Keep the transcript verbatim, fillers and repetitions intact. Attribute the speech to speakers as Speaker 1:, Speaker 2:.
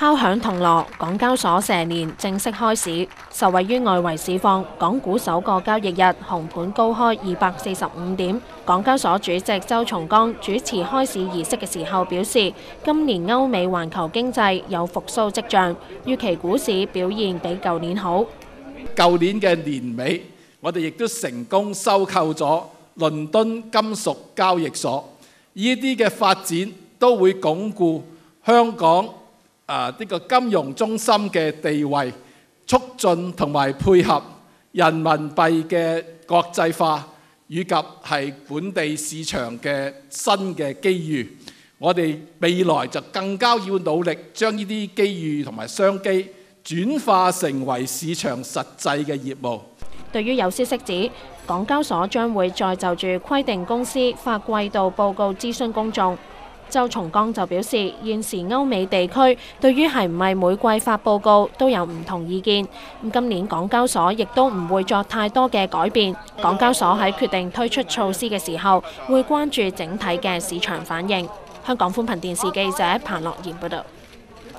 Speaker 1: 敲響銅鑼，港交所蛇年正式開市。受惠於外圍市況，港股首個交易日紅盤高開二百四十五點。港交所主席周松崗主持開市儀式嘅時候表示，今年歐美環球經濟有復甦跡象，預期股市表現比舊年好。
Speaker 2: 舊年嘅年尾，我哋亦都成功收購咗倫敦金屬交易所，呢啲嘅發展都會鞏固香港啊！呢個金融中心嘅地位，促進同埋配合人民幣嘅國際化，以及係本地市場嘅新嘅機遇。我哋未來就更加要努力將呢啲機遇同埋商機轉化成為市場實際嘅業務。
Speaker 1: 對於有消息指，港交所將會再就住規定公司發季度報告諮詢公眾。周松崗就表示，現時歐美地區對於係唔係每季發報告都有唔同意見。咁今年港交所亦都唔會作太多嘅改變。港交所喺決定推出措施嘅時候，會關注整體嘅市場反應。香港寬頻電視記者彭樂妍報道。